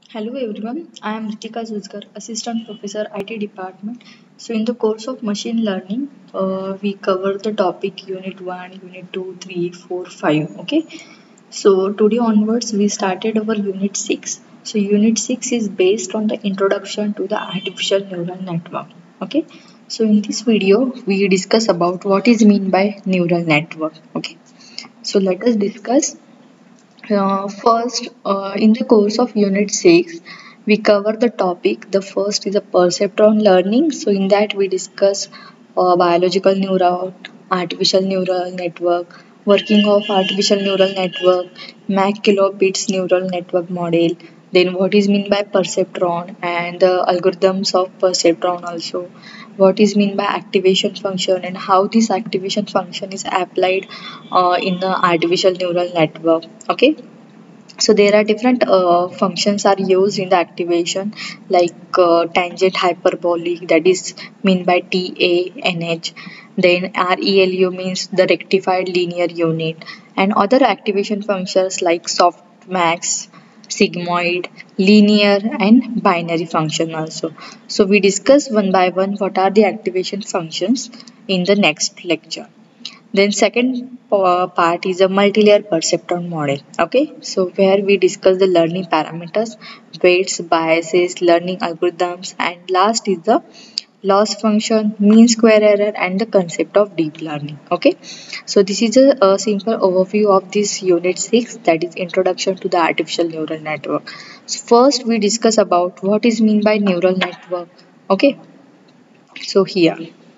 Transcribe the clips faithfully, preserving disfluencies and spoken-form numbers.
Hello everyone, I am Ritika Zuzkar, Assistant Professor I T Department. So in the course of machine learning, uh, we cover the topic Unit one, Unit two, three, four, five. Okay. So today onwards we started our Unit six. So Unit six is based on the introduction to the artificial neural network. Okay. So in this video we discuss about what is mean by neural network. Okay. So let us discuss uh, first, uh, in the course of Unit six, we cover the topic. The first is a perceptron learning. So, in that, we discuss uh, biological neuron, artificial neural network, working of artificial neural network, Mac kilobits neural network model. Then, what is mean by perceptron and the algorithms of perceptron also. What is mean by activation function and how this activation function is applied uh, in the artificial neural network. Okay, so there are different uh, functions are used in the activation like uh, tangent hyperbolic, that is mean by T A N H. Then R E L U means the rectified linear unit, and other activation functions like softmax, sigmoid, linear and binary function also. So we discuss one by one what are the activation functions in the next lecture. Then second uh, part is a multi-layer perceptron model. Okay, so where we discuss the learning parameters, weights, biases, learning algorithms, and last is the loss function, mean square error, and the concept of deep learning. Okay, so this is a, a simple overview of this unit six, that is introduction to the artificial neural network. So first we discuss about what is mean by neural network. Okay, so here.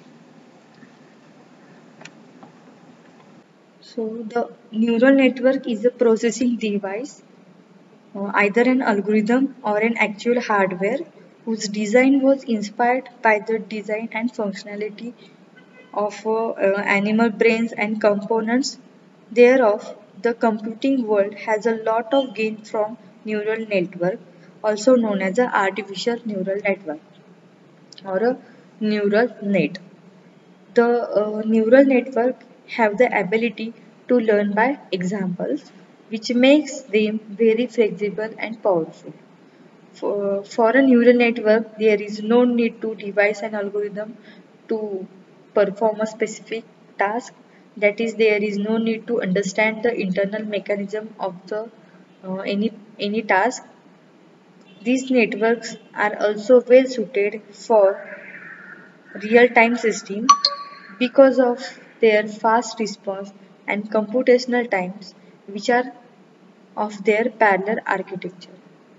So the neural network is a processing device, uh, either an algorithm or an actual hardware, whose design was inspired by the design and functionality of uh, uh, animal brains and components thereof. The computing world has a lot of gain from neural network, also known as a artificial neural network or a neural net. The uh, neural network have the ability to learn by examples, which makes them very flexible and powerful. For, for a neural network, there is no need to devise an algorithm to perform a specific task. That is, there is no need to understand the internal mechanism of the uh, any any task. These networks are also well suited for real-time systems because of their fast response and computational times, which are of their parallel architecture.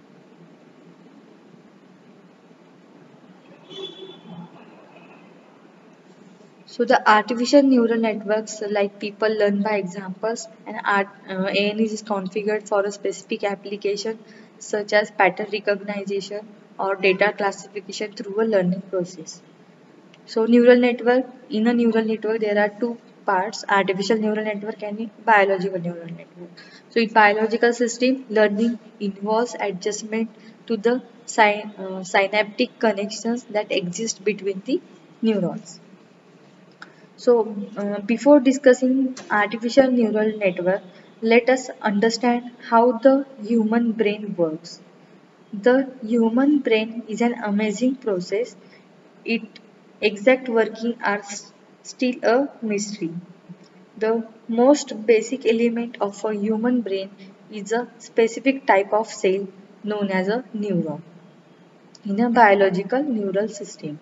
So the artificial neural networks, like people learn by examples, and art, uh, A N is configured for a specific application such as pattern recognition or data classification through a learning process. So neural network, in a neural network there are two parts, artificial neural network and biological neural network. So in biological system, learning involves adjustment to the syn- uh, synaptic connections that exist between the neurons. So uh, before discussing artificial neural network, let us understand how the human brain works. The human brain is an amazing process. Its exact working are s- still a mystery. The most basic element of a human brain is a specific type of cell known as a neuron. In a biological neural system,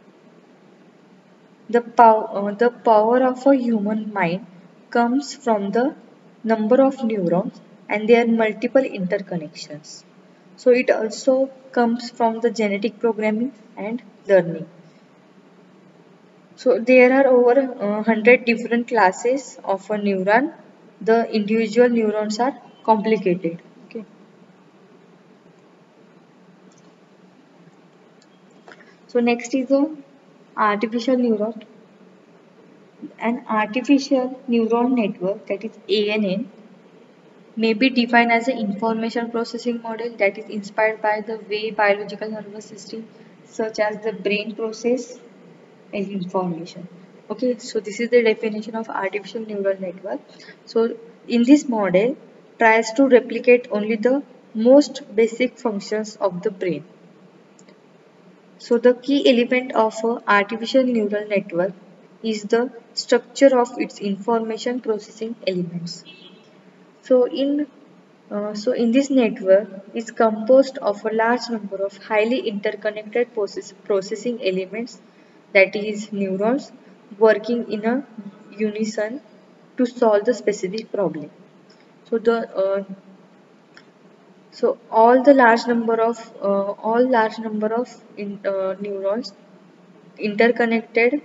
the, pow- uh, the power of a human mind comes from the number of neurons and their multiple interconnections. So it also comes from the genetic programming and learning. So there are over uh, one hundred different classes of a neuron. The individual neurons are complicated. Okay. So next is a artificial neuron. An artificial neural network, that is A N N, may be defined as an information processing model that is inspired by the way biological nervous system such as the brain process and information. Okay, so this is the definition of artificial neural network. So in this model tries to replicate only the most basic functions of the brain. So the key element of a artificial neural network is the structure of its information processing elements. So in uh, so in this network is composed of a large number of highly interconnected process, processing elements, that is neurons, working in a unison to solve the specific problem. So the uh, so all the large number of uh, all large number of in, uh, neurons interconnected,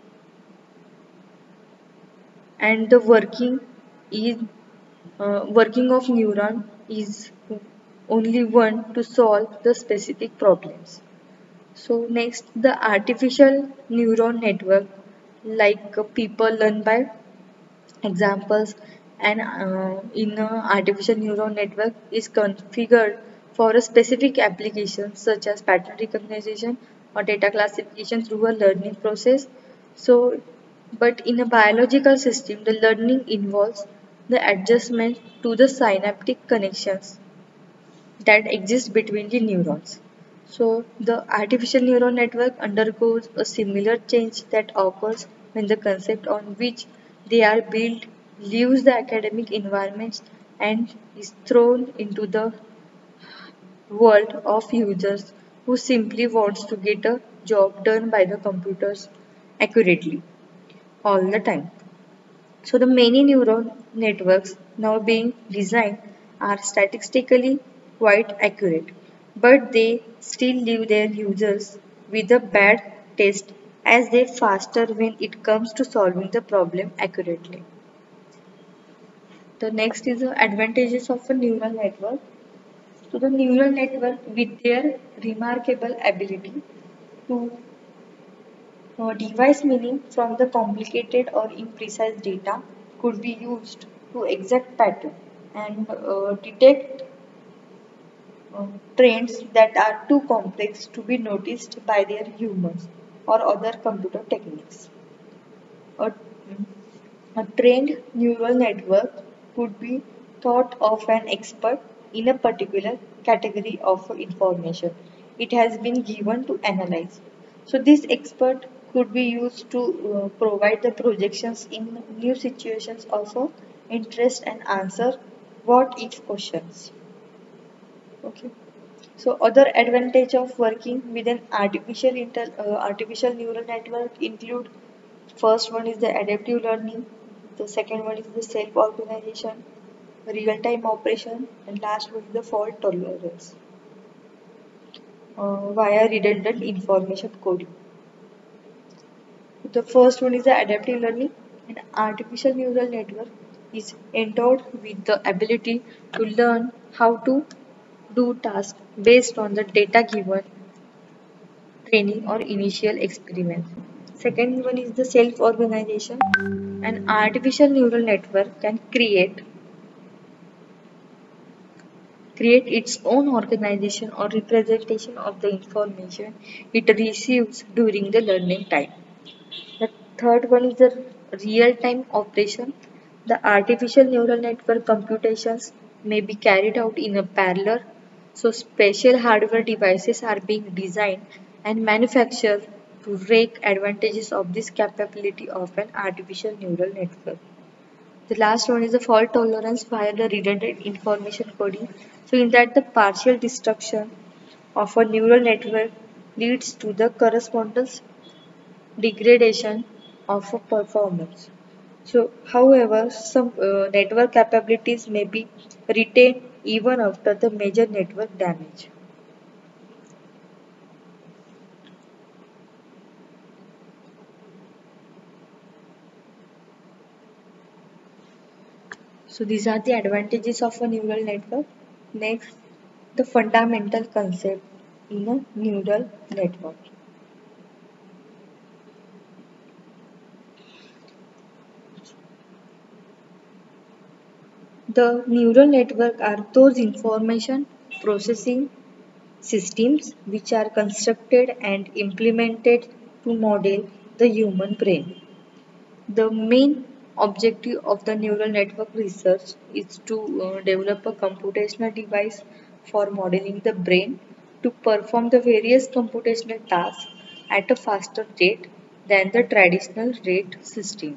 and the working is uh, working of neuron is only one to solve the specific problems. So next, the artificial neuron network, like uh, people learn by examples, and uh, in a artificial neural network is configured for a specific application such as pattern recognition or data classification through a learning process. So but in a biological system, the learning involves the adjustment to the synaptic connections that exist between the neurons. So the artificial neural network undergoes a similar change that occurs when the concept on which they are built leaves the academic environments and is thrown into the world of users who simply wants to get a job done by the computers accurately all the time. So the many neural networks now being designed are statistically quite accurate, but they still leave their users with a bad taste as they faster when it comes to solving the problem accurately. The next is the advantages of a neural network. So the neural network, with their remarkable ability to uh, devise meaning from the complicated or imprecise data, could be used to exact pattern and uh, detect uh, trends that are too complex to be noticed by their humans or other computer techniques. A, a trained neural network could be thought of an expert in a particular category of information it has been given to analyze. So this expert could be used to uh, provide the projections in new situations of uh, interest and answer what if questions. Okay. So other advantage of working with an artificial intel, uh, artificial neural network include: first one is the adaptive learning, the second one is the self-organization, real-time operation, and last one is the fault tolerance uh, via redundant information coding. The first one is the adaptive learning. An artificial neural network is endowed with the ability to learn how to do tasks based on the data given training or initial experiments. Second one is the self-organization. An artificial neural network can create create its own organization or representation of the information it receives during the learning time. The third one is the real-time operation. The artificial neural network computations may be carried out in a parallel, so special hardware devices are being designed and manufactured to take advantages of this capability of an artificial neural network. The last one is the fault tolerance via the redundant information coding. So in that the partial destruction of a neural network leads to the correspondence degradation of a performance. So however, some uh, network capabilities may be retained even after the major network damage. So these are the advantages of a neural network. Next, the fundamental concept in a neural network. The neural network are those information processing systems which are constructed and implemented to model the human brain. The main objective of the neural network research is to uh, develop a computational device for modeling the brain to perform the various computational tasks at a faster rate than the traditional rate system.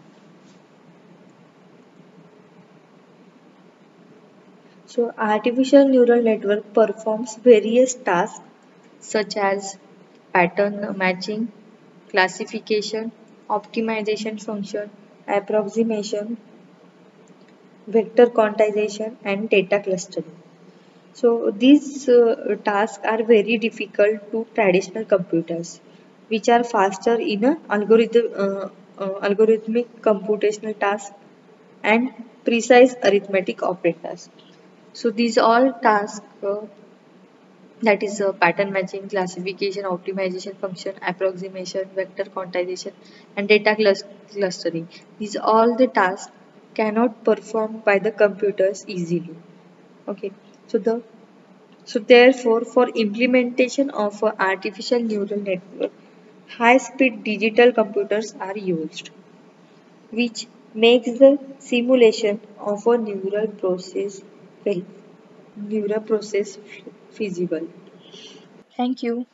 So, artificial neural network performs various tasks such as pattern matching, classification, optimization function, approximation, vector quantization, and data clustering. So these uh, tasks are very difficult to traditional computers, which are faster in a algorithm, uh, uh, algorithmic computational tasks and precise arithmetic operators. So these all tasks uh, that is uh, pattern matching, classification, optimization function, approximation, vector quantization, and data clus- clustering. These all the tasks cannot perform by the computers easily. Okay, so the so therefore, for implementation of a artificial neural network, high-speed digital computers are used, which makes the simulation of a neural process fe- neural process feasible. Thank you.